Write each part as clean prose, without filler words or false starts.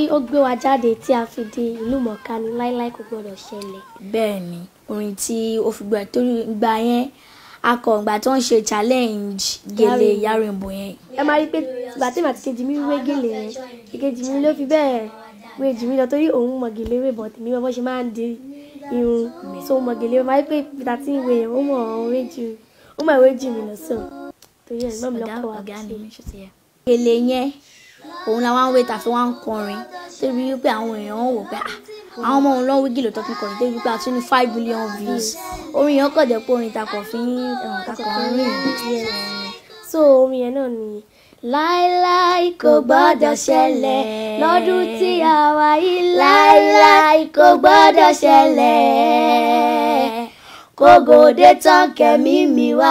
ó gbé wa jáde tí a fi di ìlú mọ̀ọ́ká ni láíláí kò gbọdọ̀ ṣẹlẹ̀. bẹ́ẹ̀ ni orin tí ó fi gbà torí ìgbà yẹn akọ̀ǹgbà tó ń ṣe challenge gèlè Ìyá Rainbow yẹn. ẹ máa rí i pé ìgbà tí màá ti kejì mi wé gèlè yẹn ìkejì mi ló fi bẹ́ẹ̀ wé jù mí lọ torí òun mọ̀ gèlè wé bọ̀ tèmi bọ́ ṣe máa ń di irun so mọ̀ gèlè wé máa rí pé ìgbà tí ìwé yẹn ó mọ̀ ìwé jù mí lọ sọ torí ẹ̀ náà mi lọ́kọ̀ wá sí. gèlè yẹn òun làwọn wé tàfi wọn ń kọrin débi wípé àwọn èèyàn wò pé àwọn ọmọ òun lọ wí gèlè tó fi kọrin débi wípé a tún ní 5 billion views orin yẹn kọ̀ jẹ́ pé orin takọ̀ fi ń takọ̀ rìn. so orin yẹn náà ni láíláí kò gbọ́dọ̀ ṣẹlẹ̀ lọ́dún tí a wà yìí láíláí kò gbọ́dọ̀ ṣẹlẹ̀ kògòdé tán kẹ́mi mi wá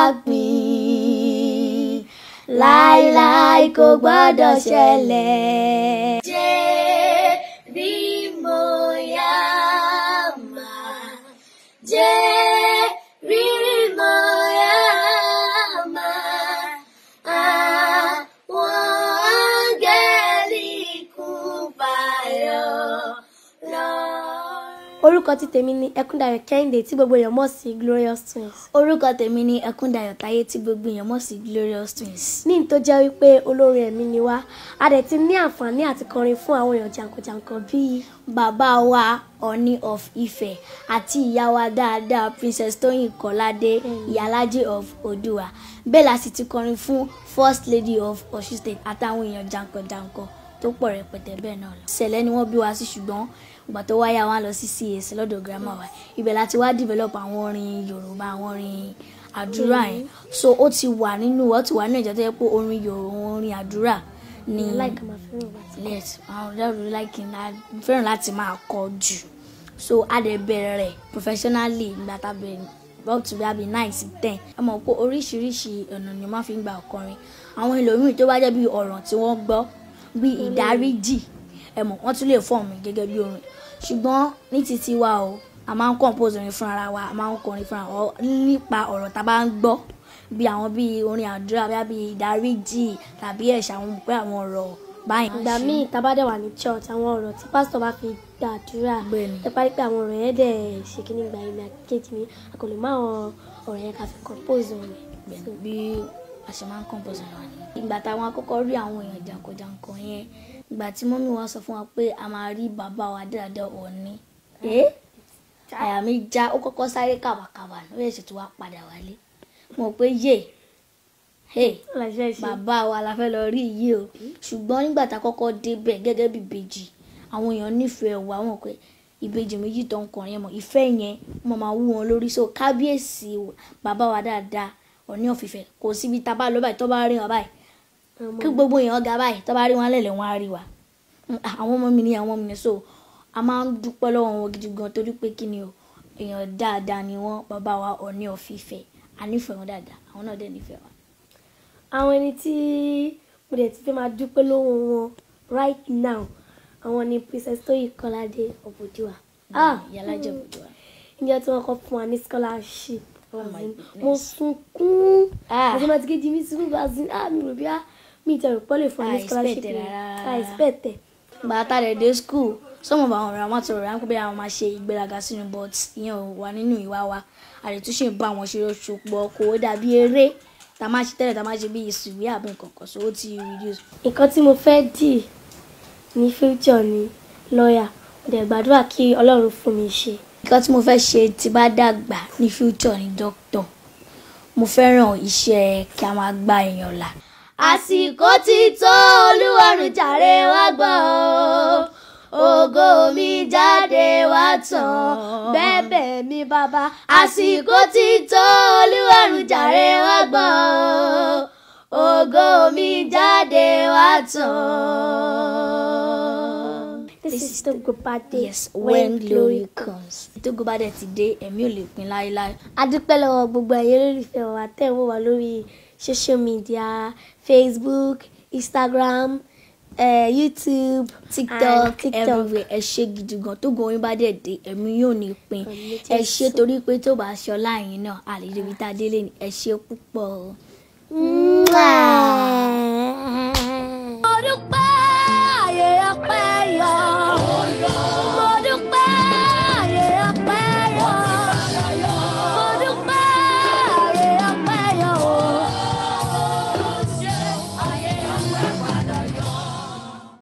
pín láíláí kò gbọ́dọ̀ ṣẹlẹ̀. Orúkọ tí tèmi ni Ẹkúndayọ̀ Kẹ́hìndé tí gbogbo èèyàn mọ̀ sí Glorious Twins. Orúkọ tèmi ni Ẹkúndayọ̀ Táyé tí gbogbo èèyàn mọ̀ sí Glorious Twins. Ní tó jẹ́ wípé olórin ẹ̀mí ni wá a dẹ̀ ti ní àǹfààní àti kọrin fún àwọn èèyàn jàǹkànjàǹkàn bíi bàbá wa Ọọ̀ni of Ifẹ̀ àti ìyá wa dáadáa Princess Tóyìn Kọ́ládé Ìyálájé of Oòduà. Bẹ́ẹ̀ la sì ti kọrin fún First Lady of Ọ̀ṣun State àtàwọn èèyàn jàǹkànjàǹkàn tó pọ̀ rẹpẹtẹ bẹ́ẹ̀ náà lọ. Ṣẹ̀lẹ̀ ni wọ́n bí wa sí ṣùgbọ́n ìgbà tó wáyà wá lọ sí CAC lọ́dọ̀ girama wa ibẹ̀ láti wá develop àwọn orin Yorùbá àwọn orin àdúrà yẹn so ó ti wà nínú ìjọ tó yẹ pé orin Yorùbá orin àdúrà ni fẹ́ràn láti máa kọ jù so a dẹ̀ bẹ̀rẹ̀ rẹ̀ professionally ìgbà tá a bẹ̀rẹ̀ up to bí 9 sí 10 ẹ mọ̀ pé oríṣiríṣi ọ̀nà ni wọ́n fi ń gba ọkọrin àwọn ẹlòmíì tó bá jẹ́ bí ọ̀rọ̀ tí wọ́n gbọ́ bí ìdáríjì ẹ mọ̀ wọ́n tún lè fọ́ọ̀mù gẹ́gẹ́ bí orin ṣùgbọ́n ní títí wa o a máa ń compose orin fúnra ara wa a máa ń kọrin fúnra wa nípa ọ̀rọ̀ tá a bá ń gbọ́ bí àwọn bí orin àdúrà bí ìdáríjì tàbí ẹ̀ṣẹ̀ àwọn pé àwọn ọ̀rọ̀ báyìí. ìgbà míì tá a bá dẹ̀ wà ní church àwọn ọ̀rọ̀ tí pásítọ̀ bá fi gbàdúrà ẹ parí pé àwọn ọ̀rọ̀ yẹn dẹ̀ ṣe kí ní gba ìgbà kejì mi a kò lè má àwọn ọ̀rọ̀ yẹn ká fi compose orin. bí a ṣe máa ń compose orin wa ni. ìgbà táwọn akọ́kọ́ rí àwọn èèyàn jàǹkànjàǹkàn yẹn ìgbà tí mọ́mí wa sọ fún wa pé a máa rí bàbá wa dáadáa Ọọ̀ni àyà mi já ó kọ́kọ́ sáré kàbàkàbà ló yẹ ṣètò wa padà wálé mo pé bàbá wa la fẹ́ lọ rí yìí o ṣùgbọ́n nígbà tá a kọ́kọ́ débẹ̀ gẹ́gẹ́ bí ìbejì àwọn èèyàn nífẹ̀ẹ́ wa wọn pé ìbejì méjì tó ń kọrin yẹn mọ̀ ìfẹ́ yẹn mo máa wú wọn lórí so kábíyèsí bàbá wa dáadáa Ọọ̀ni of Ifẹ̀ kò síbi tá a bá lọ báyìí tó bá rí wọn báyìí kí gbogbo èèyàn ga báyìí tó bá rí wọn lẹ́lẹ̀ wọn á rí wa àwọn ọmọ mi ní àwọn ọmọ mi so a máa ń dúpẹ́ lọ́wọ́ wọn gidi gan torí pé kí ni o èèyàn dáadáa ni wọ́n bàbá wa Ọọ̀ni of Ifẹ̀ a nífẹ̀ẹ́ wọn dáadáa àwọn náà dẹ̀ nífẹ̀ẹ́ wa. àwọn ẹni tí mo dẹ̀ ti fẹ́ máa dúpẹ́ lọ́wọ́ wọn right now àwọn ni Princess Tóyìn Kọ́ládé of Oòduà. Ìyálájé of Oòduà. ìjọ tí wọ́n kọ́ fún wa ní scholarship mo sunkún àti ma ti kejì mi sunkún bazin mi rò bí mi ìtẹ̀rù pọ́lẹ̀ fún ní scholarship expect ẹ̀. bàtà rẹ̀ dé school some of àwọn ọ̀rẹ́ àwọn àtọ̀rọ̀ rẹ̀ pé àwọn máa ṣe ìgbéraga sínú but ìyẹn ò wà nínú ìwà wa àrètúnṣe bá wọn ṣe ṣùpọ̀ kò dàbí eré tá a máa ṣe tẹ́lẹ̀ tá a máa ṣe bí ìsìwé àbí nǹkan kan so ó ti reduce. nǹkan tí mo fẹ́ dì ní future ni lọ́ọ̀yà mo dẹ̀ gbàdúrà kí Ọlọ́run fún mi ṣe. nǹkan tí mo fẹ́ ṣe tí bá dàgbà ní future ni doctor mo fẹ́ràn iṣẹ́ kí a máa gba èèyàn là. àsìkò ti tó Olúwarun jàre wá gbọ́ ògo mi jáde wá tán bẹ́bẹ̀ mi bàbá. àsìkò ti tó Olúwarun jàre wá gbọ́ ògo mi jáde wá tán. This is Togo Bade. Yes, when glory comes. Togo Bade ti dé ẹ̀mí ò lè pin láéláé. A dúpẹ́ lọ́wọ́ gbogbo ẹ̀yin olólùfẹ́ wa tẹ́ ń wò wá lórí social media, Facebook, Instagram, YouTube, TikTok, everywhere. Ẹ ṣé gidi gan. Togo yín bá dẹ̀ dé ẹ̀mí yóò ní pin. Ẹ ṣé torí pé tó bá ṣọlá yín náà a lè débi tá a délé ni. Ẹ ṣé púpọ̀.